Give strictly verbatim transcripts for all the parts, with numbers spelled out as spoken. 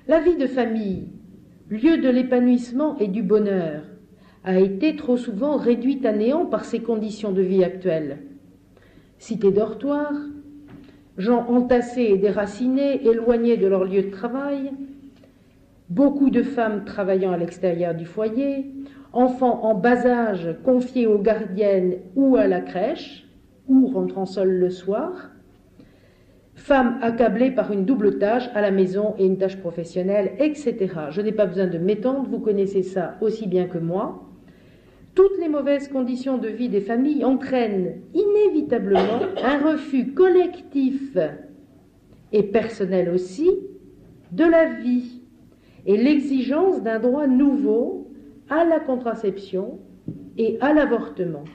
La vie de famille, lieu de l'épanouissement et du bonheur, a été trop souvent réduite à néant par ces conditions de vie actuelles. Cité dortoir, gens entassés et déracinés, éloignés de leur lieu de travail, beaucoup de femmes travaillant à l'extérieur du foyer, enfants en bas âge confiés aux gardiennes ou à la crèche, ou rentrant seuls le soir, femmes accablées par une double tâche à la maison et une tâche professionnelle, et cetera. Je n'ai pas besoin de m'étendre, vous connaissez ça aussi bien que moi. Toutes les mauvaises conditions de vie des familles entraînent inévitablement un refus collectif et personnel aussi de la vie et l'exigence d'un droit nouveau à la contraception et à l'avortement.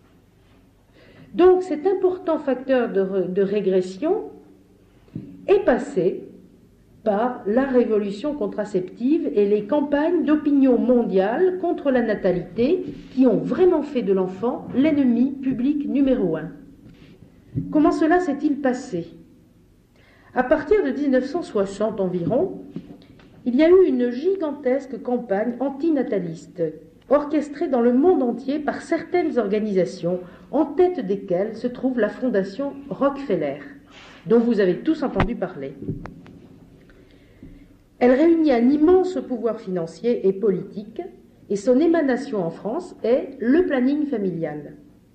Donc cet important facteur de, de régression est passé par la révolution contraceptive et les campagnes d'opinion mondiale contre la natalité qui ont vraiment fait de l'enfant l'ennemi public numéro un. Comment cela s'est-il passé? À partir de mille neuf cent soixante environ, il y a eu une gigantesque campagne antinataliste orchestrée dans le monde entier par certaines organisations, en tête desquelles se trouve la Fondation Rockefeller, dont vous avez tous entendu parler. Elle réunit un immense pouvoir financier et politique, et son émanation en France est le planning familial,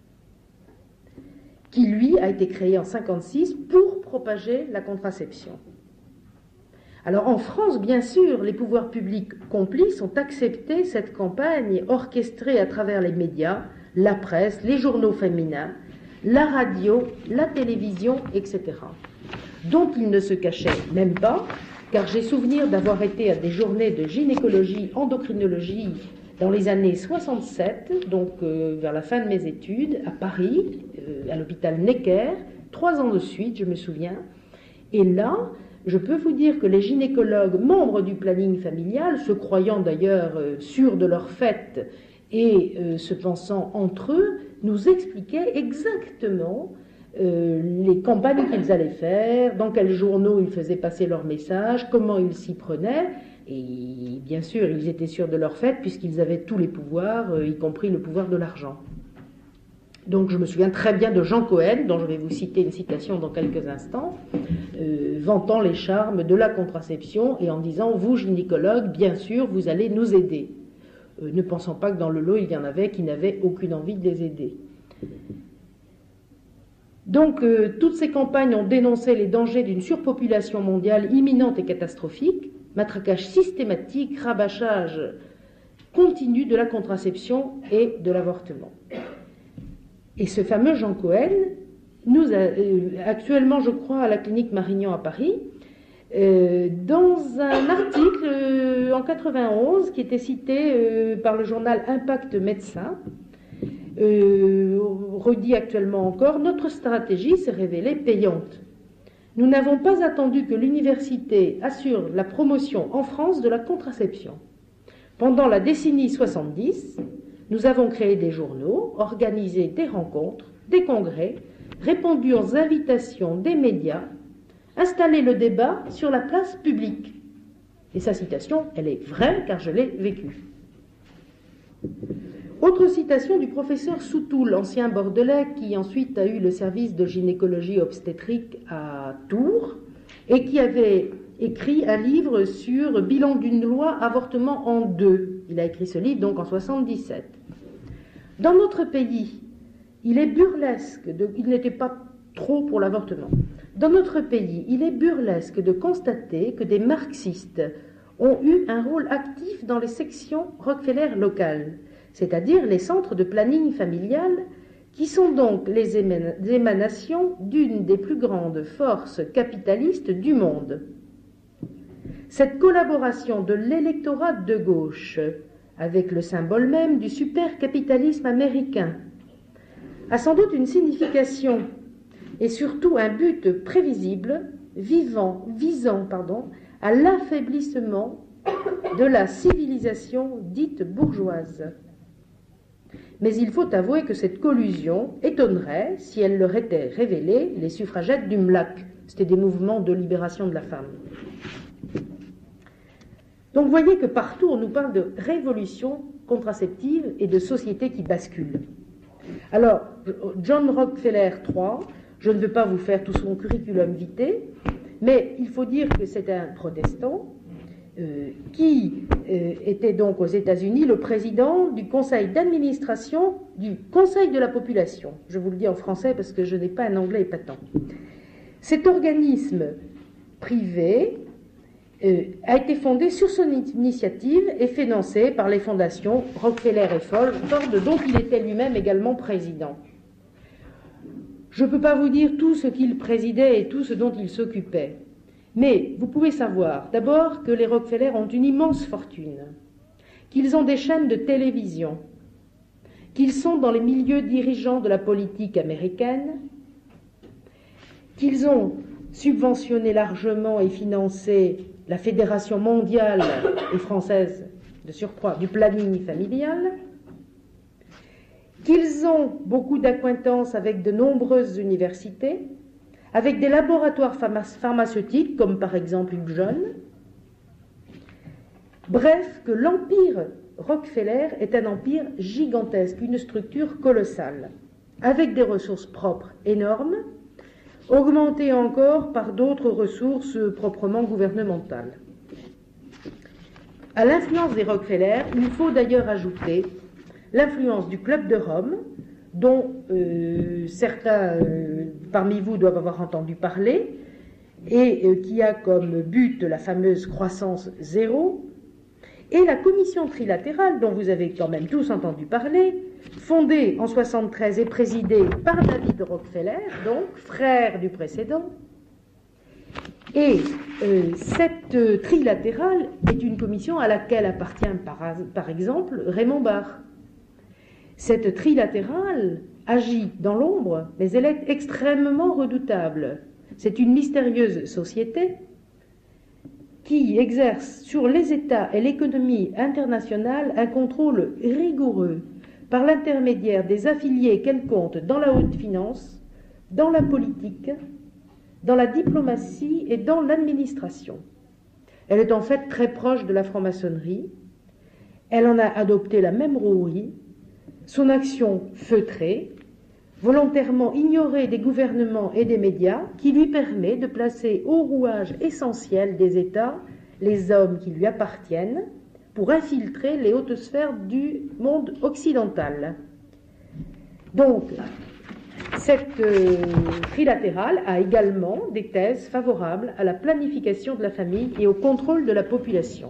qui lui a été créé en mille neuf cent cinquante-six pour propager la contraception. Alors en France, bien sûr, les pouvoirs publics complices ont accepté cette campagne orchestrée à travers les médias, la presse, les journaux féminins, la radio, la télévision, et cetera, dont ils ne se cachaient même pas, car j'ai souvenir d'avoir été à des journées de gynécologie, endocrinologie dans les années soixante-sept, donc euh, vers la fin de mes études, à Paris, euh, à l'hôpital Necker, trois ans de suite, je me souviens. Et là, je peux vous dire que les gynécologues, membres du planning familial, se croyant d'ailleurs euh, sûrs de leur fait et euh, se pensant entre eux, nous expliquaient exactement Euh, les campagnes qu'ils allaient faire, dans quels journaux ils faisaient passer leurs messages, comment ils s'y prenaient, et bien sûr ils étaient sûrs de leur fait puisqu'ils avaient tous les pouvoirs, euh, y compris le pouvoir de l'argent. Donc je me souviens très bien de Jean Cohen, dont je vais vous citer une citation dans quelques instants, euh, vantant les charmes de la contraception et en disant « Vous, gynécologues, bien sûr, vous allez nous aider euh, », ne pensant pas que dans le lot il y en avait qui n'avaient aucune envie de les aider. Donc, euh, toutes ces campagnes ont dénoncé les dangers d'une surpopulation mondiale imminente et catastrophique, matraquage systématique, rabâchage continu de la contraception et de l'avortement. Et ce fameux Jean Cohen, nous a, euh, actuellement, je crois, à la clinique Marignan à Paris, euh, dans un article euh, en quatre-vingt-onze qui était cité euh, par le journal Impact Médecin, Euh, redit actuellement encore, notre stratégie s'est révélée payante. Nous n'avons pas attendu que l'université assure la promotion en France de la contraception. Pendant la décennie soixante-dix, nous avons créé des journaux, organisé des rencontres, des congrès, répondu aux invitations des médias, installé le débat sur la place publique. Et sa citation, elle est vraie car je l'ai vécue. Autre citation du professeur Soutoul, ancien bordelais, qui ensuite a eu le service de gynécologie obstétrique à Tours et qui avait écrit un livre sur bilan d'une loi avortement en deux. Il a écrit ce livre donc en soixante-dix-sept. Dans notre pays, il est burlesque, de, il n'était pas trop pour l'avortement. Dans notre pays, il est burlesque de constater que des marxistes ont eu un rôle actif dans les sections Rockefeller locales, c'est-à-dire les centres de planning familial, qui sont donc les émanations d'une des plus grandes forces capitalistes du monde. Cette collaboration de l'électorat de gauche avec le symbole même du supercapitalisme américain a sans doute une signification et surtout un but prévisible, vivant, visant pardon, à l'affaiblissement de la civilisation dite bourgeoise. Mais il faut avouer que cette collusion étonnerait, si elle leur était révélée, les suffragettes du M L A C. C'était des mouvements de libération de la femme. Donc vous voyez que partout on nous parle de révolution contraceptive et de société qui bascule. Alors, John Rockefeller trois, je ne veux pas vous faire tout son curriculum vitae, mais il faut dire que c'est un protestant euh, qui euh, était donc aux États-Unis le président du conseil d'administration du Conseil de la population. Je vous le dis en français parce que je n'ai pas un anglais épatant. Cet organisme privé euh, a été fondé sur son initiative et financé par les fondations Rockefeller et Ford, dont il était lui-même également président. Je ne peux pas vous dire tout ce qu'il présidait et tout ce dont il s'occupait, mais vous pouvez savoir d'abord que les Rockefeller ont une immense fortune, qu'ils ont des chaînes de télévision, qu'ils sont dans les milieux dirigeants de la politique américaine, qu'ils ont subventionné largement et financé la Fédération mondiale et française de surcroît du planning familial, qu'ils ont beaucoup d'acquaintances avec de nombreuses universités, avec des laboratoires pharmaceutiques, comme par exemple Upjohn. Bref, que l'empire Rockefeller est un empire gigantesque, une structure colossale, avec des ressources propres énormes, augmentées encore par d'autres ressources proprement gouvernementales. À l'influence des Rockefeller, il faut d'ailleurs ajouter l'influence du Club de Rome, dont euh, certains euh, parmi vous doivent avoir entendu parler, et euh, qui a comme but la fameuse croissance zéro, et la commission trilatérale, dont vous avez quand même tous entendu parler, fondée en soixante-treize et présidée par David Rockefeller, donc frère du précédent. Et euh, cette euh, trilatérale est une commission à laquelle appartient par, par exemple Raymond Barre. Cette trilatérale agit dans l'ombre, mais elle est extrêmement redoutable. C'est une mystérieuse société qui exerce sur les États et l'économie internationale un contrôle rigoureux par l'intermédiaire des affiliés qu'elle compte dans la haute finance, dans la politique, dans la diplomatie et dans l'administration. Elle est en fait très proche de la franc-maçonnerie. Elle en a adopté la même rouerie. Son action feutrée, volontairement ignorée des gouvernements et des médias, qui lui permet de placer au rouage essentiel des États les hommes qui lui appartiennent pour infiltrer les hautes sphères du monde occidental. Donc, cette euh, trilatérale a également des thèses favorables à la planification de la famille et au contrôle de la population.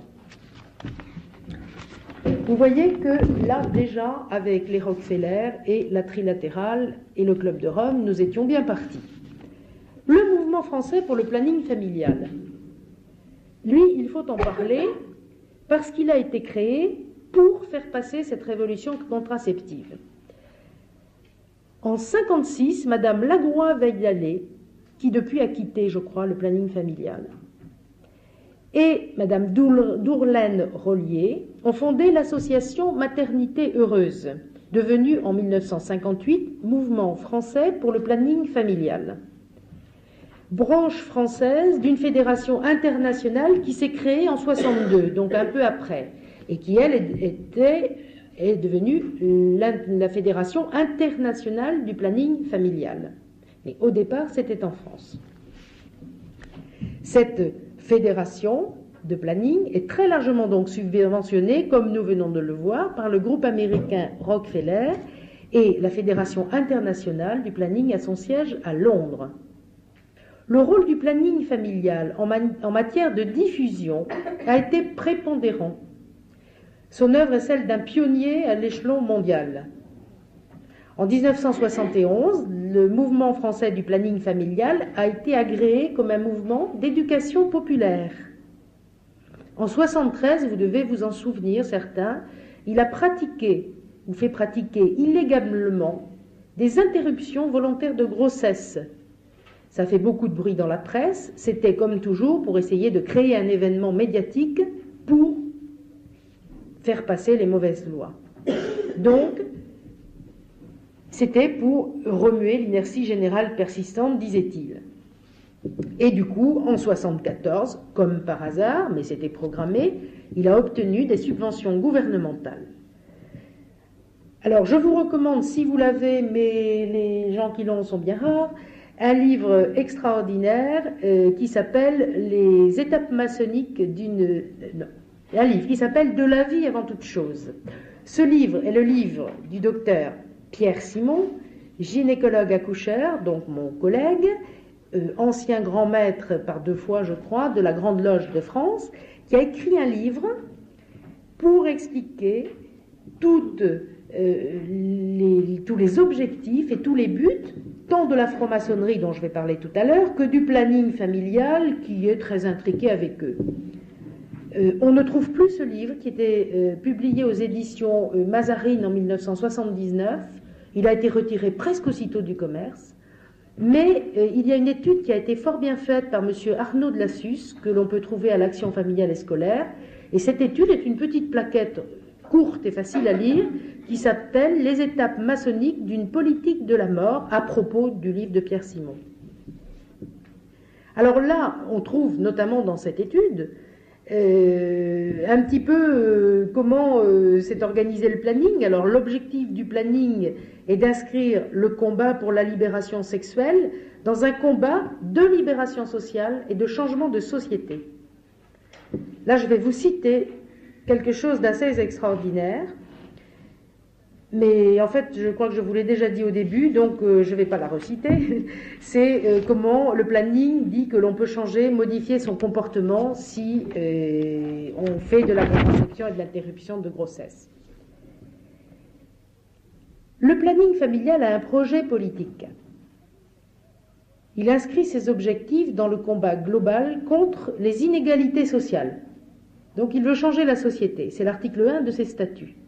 Vous voyez que là, déjà, avec les Rockefeller et la trilatérale et le Club de Rome, nous étions bien partis. Le mouvement français pour le planning familial, lui, il faut en parler parce qu'il a été créé pour faire passer cette révolution contraceptive. En mille neuf cent cinquante-six, Madame Lagroix-Veillalé, qui depuis a quitté, je crois, le planning familial, et Madame Dourlaine-Rollier ont fondé l'association Maternité Heureuse, devenue en mille neuf cent cinquante-huit Mouvement français pour le planning familial, branche française d'une fédération internationale qui s'est créée en soixante-deux, donc un peu après, et qui, elle, était, est devenue la, la Fédération internationale du planning familial. Mais au départ, c'était en France. Cette fédération de planning est très largement donc subventionnée, comme nous venons de le voir, par le groupe américain Rockefeller et la Fédération internationale du planning a son siège à Londres. Le rôle du planning familial en, man- en matière de diffusion a été prépondérant. Son œuvre est celle d'un pionnier à l'échelon mondial. En dix-neuf cent soixante et onze, le mouvement français du planning familial a été agréé comme un mouvement d'éducation populaire. En soixante-treize, vous devez vous en souvenir, certains, il a pratiqué, ou fait pratiquer illégalement, des interruptions volontaires de grossesse. Ça fait beaucoup de bruit dans la presse, c'était comme toujours pour essayer de créer un événement médiatique pour faire passer les mauvaises lois. Donc, c'était pour remuer l'inertie générale persistante, disait-il. Et du coup, en soixante-quatorze, comme par hasard, mais c'était programmé, il a obtenu des subventions gouvernementales. Alors, je vous recommande, si vous l'avez, mais les gens qui l'ont sont bien rares, un livre extraordinaire euh, qui s'appelle « Les étapes maçonniques d'une... Euh, » non, un livre qui s'appelle « De la vie avant toute chose ». Ce livre est le livre du docteur Pierre Simon, gynécologue accoucheur, donc mon collègue, euh, ancien grand maître par deux fois, je crois, de la Grande Loge de France, qui a écrit un livre pour expliquer toutes, euh, les, tous les objectifs et tous les buts, tant de la franc-maçonnerie dont je vais parler tout à l'heure, que du planning familial qui est très intriqué avec eux. Euh, on ne trouve plus ce livre qui était euh, publié aux éditions euh, Mazarine en mille neuf cent soixante-dix-neuf. Il a été retiré presque aussitôt du commerce. Mais euh, il y a une étude qui a été fort bien faite par M. Arnaud de Lassus, que l'on peut trouver à l'Action familiale et scolaire. Et cette étude est une petite plaquette courte et facile à lire qui s'appelle « Les étapes maçonniques d'une politique de la mort » à propos du livre de Pierre Simon. Alors là, on trouve notamment dans cette étude Euh, un petit peu euh, comment euh, s'est organisé le planning. Alors l'objectif du planning est d'inscrire le combat pour la libération sexuelle dans un combat de libération sociale et de changement de société. Là, je vais vous citer quelque chose d'assez extraordinaire, mais en fait, je crois que je vous l'ai déjà dit au début, donc euh, je ne vais pas la reciter. C'est euh, comment le planning dit que l'on peut changer, modifier son comportement si euh, on fait de la contraception et de l'interruption de grossesse. Le planning familial a un projet politique. Il inscrit ses objectifs dans le combat global contre les inégalités sociales. Donc il veut changer la société. C'est l'article un de ses statuts.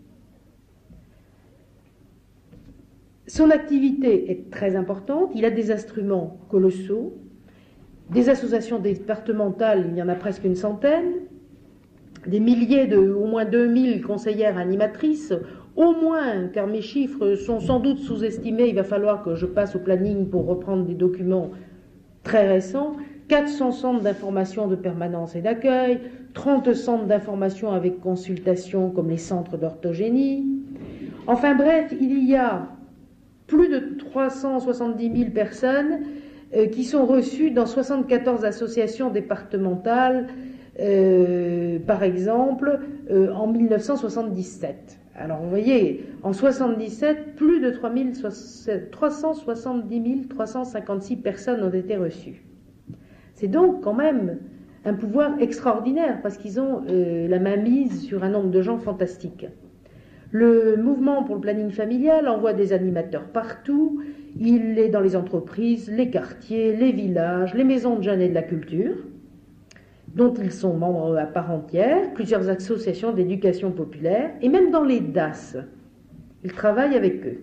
Son activité est très importante, il a des instruments colossaux, des associations départementales, il y en a presque une centaine, des milliers de, au moins deux mille conseillères animatrices, au moins, car mes chiffres sont sans doute sous-estimés, il va falloir que je passe au planning pour reprendre des documents très récents, quatre cents centres d'information de permanence et d'accueil, trente centres d'information avec consultation comme les centres d'orthogénie. Enfin bref, il y a plus de trois cent soixante-dix mille personnes euh, qui sont reçues dans soixante-quatorze associations départementales, euh, par exemple, euh, en mille neuf cent soixante-dix-sept. Alors vous voyez, en soixante-dix-sept, plus de trois cent soixante-dix mille trois cent cinquante-six personnes ont été reçues. C'est donc quand même un pouvoir extraordinaire, parce qu'ils ont euh, la main mise sur un nombre de gens fantastiques. Le mouvement pour le planning familial envoie des animateurs partout, il est dans les entreprises, les quartiers, les villages, les maisons de jeunes et de la culture, dont ils sont membres à part entière, plusieurs associations d'éducation populaire, et même dans les D A S. Ils travaillent avec eux.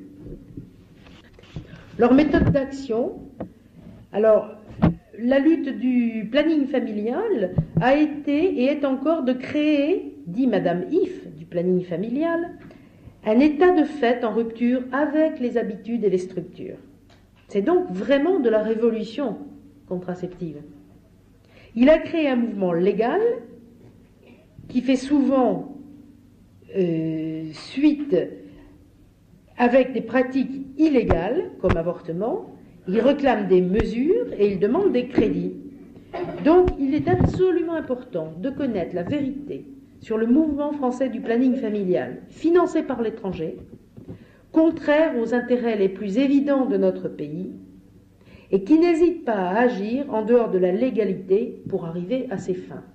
Leur méthode d'action, alors, la lutte du planning familial a été et est encore de créer, dit Madame If du planning familial, un état de fait en rupture avec les habitudes et les structures. C'est donc vraiment de la révolution contraceptive. Il a créé un mouvement légal qui fait souvent euh, suite avec des pratiques illégales comme avortement. Il réclame des mesures et il demande des crédits. Donc il est absolument important de connaître la vérité sur le mouvement français du planning familial, financé par l'étranger, contraire aux intérêts les plus évidents de notre pays, et qui n'hésite pas à agir en dehors de la légalité pour arriver à ses fins.